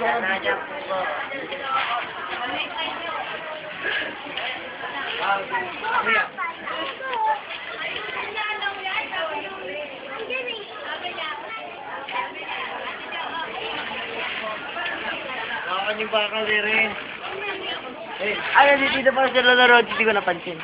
Nakakan yung bakal rin. Ay, dito pa sila laro. Hindi ko napansin.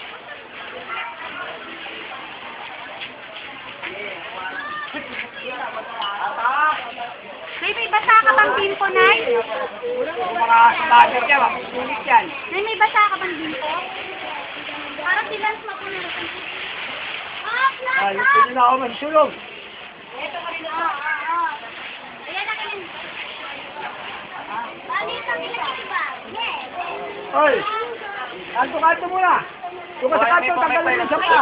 May basa ka bang bimpo, Nay? Mga sabagat yan, mapupulit yan. May basa ka bang bimpo? Parang si Lance mapulit. Ay, ito na ako man, tulog. Ito ka rin ako. Ayan na kayo. Ano yung pangilagay ba? Oy! Kanto muna! Yung sa kanto, tanggalin yung sapa!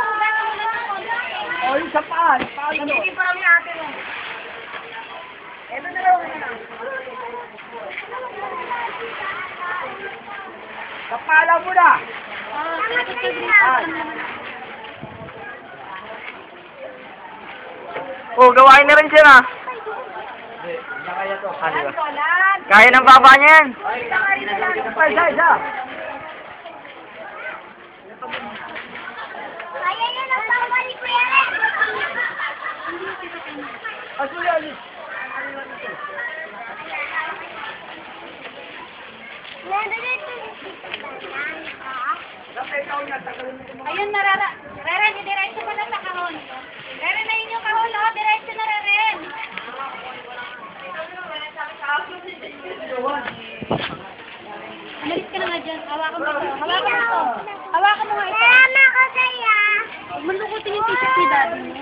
O, yung sapa! Hindi pa kami natin. Ito na lang. Kapala muna! Oh, gawain na rin siya na. Kaya to. Kaya ng baba niya yan. Isa. Kaya yan ang baba ni Kuya Ren. Ayun, Reren, idiretso mo na sa kahon. Reren, ayun yung kahon, oh, diretso na, Reren. Analis ka na nga dyan. Hawakan mo ito. Hawakan mo nga ito. Tama ko kaya. Huwag malukutin yung t-shirt ni Daddy mo.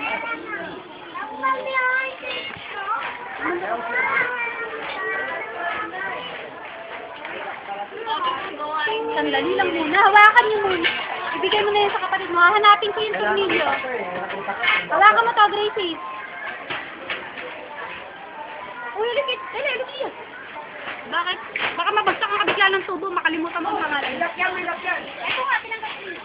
Sandali lang muna. Hawakan niyo muna. Ibigay mo na yun sa kapatid mo. Hanapin ko yung tornilyo. Hawakan mo to, Gracie. Uy, lukit. Dali, lukit yun. Bakit? Baka mabagsak ang kabigla ng tubo. Makalimutan mo ang pangalan. Ilakyan. Ito nga, pinanggat niyo.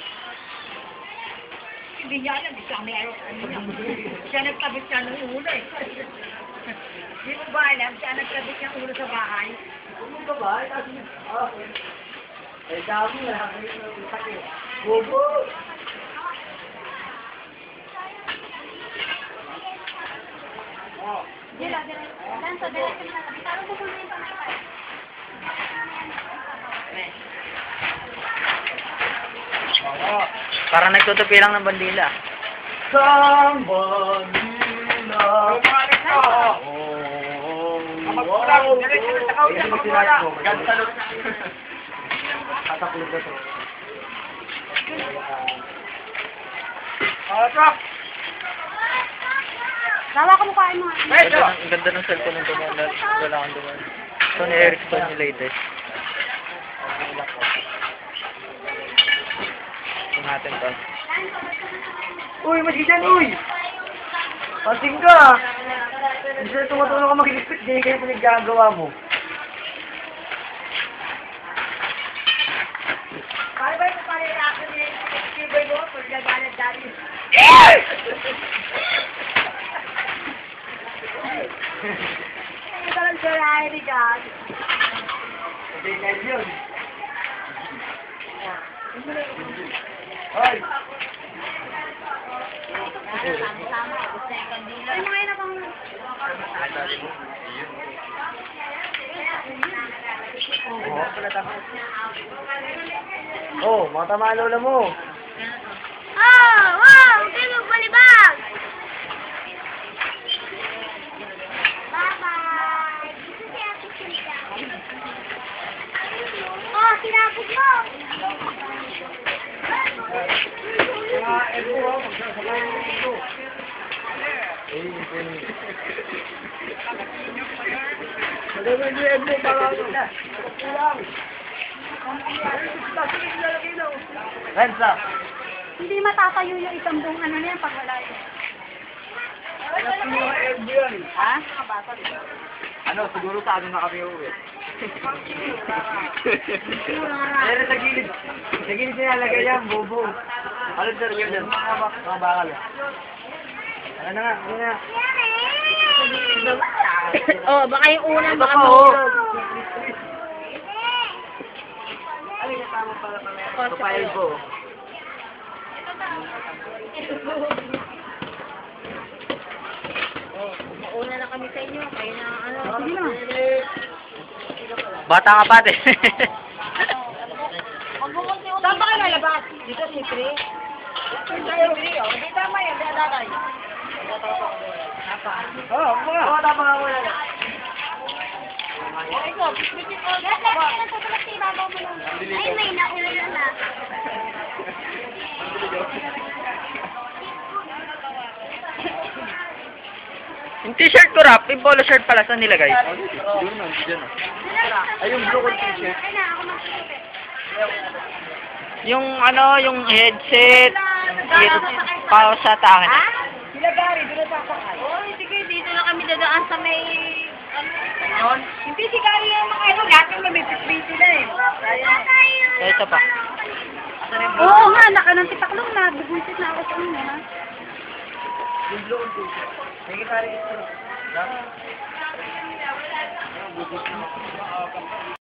Hindi niya alam. Siya meron. Siya nagkabit siya ng ulo eh. Hindi mo ba alam? Siya nagkabit niya ulo sa bahay. Ano ba ba? Eh, dami na. Bobo! Dila. Danso, diretso na. Bitarong ko muna yung pangkakay. Parang nagtutupi lang ng bandila. Sang bandila. Katakulog na to. Tawa ka mukhain mo. Ang ganda ng cellphone ng dumaan. Wala kang dumaan. Sony Ericsson yung latest. Ito natin to. Uy, masigan, uy! Pasing ka! Hindi sila tumutulong ka mag-iligpit. Hindi kayo pinaggagawa mo. Para ba yung pare-reaction niya yung tibay mo? Pag nagalit dati. Ito lang siya na ni God. Hindi kayo yun. Hoy! Ay, mga ina pang... Oh, mga tama lola mo. Oh, wow! Sino balibag? Bye-bye! Oh, sinabog mo! Renza! Hindi matatayo yung isang buong ano na yan pag wala yun. Ha? Ano, siguro sa ano na kami uwi. Pero sa gilid. Sa gilid nilalagay yan, bobo. Ano sir, yun dyan? Mga bakal. Ano na nga, ano na. Yay! Oh, baka yung una, Ito baka pa, oh. mahulog. Ay, tama pala pala. Papaygo. Oh, mauna na kami sa inyo. Kayo na, ano. Sige na. Bata ka pati. Saan ba kayo lalabas? Dito, siyempre. Siyempre, oh. Hindi tama yan, dadagay. Oo, mga. Tama nga muna. Okay ko, bitin ko. Natutulog sa ibabaw mo lang. Ay, may nakulay na. Yung t-shirt ko rap, yung polo shirt pala, saan nilagay? Doon na, dyan na. Ay, yung blue kong t-shirt. Ay na, ako mag-t-shirt. Yung ano, yung headset, para sa tangan. Ha? Sila Gary, doon na sasakay. Oo, sige, dito na kami dadaan sa may... Yun? Hindi si Gary yung mga ito. Lahat yung may busy na eh. So, ito pa. Oo nga, nakanantitaklong na. Bubunsit na ako sa inyo, ha? Yung blue kong t-shirt. Sige, Gary.